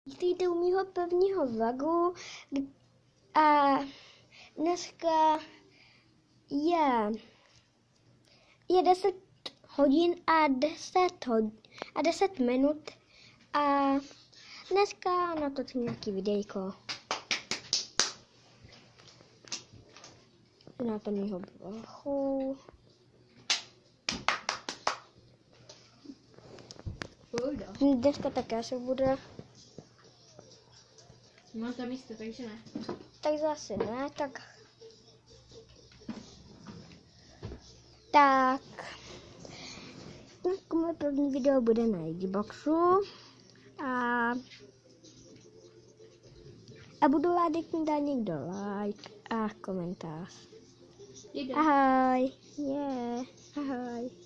Vítejte u mýho prvního vlogu a dneska je 10 hodin a 10 minut a dneska natočím nějaký videjko na to mýho blochu. Dneska také se bude. Mám tam místo, takže ne. Tak zase ne, tak moje první video bude na Xboxu a budu rád, když mi dá někdo like a komentář. Ahoj, ahoj.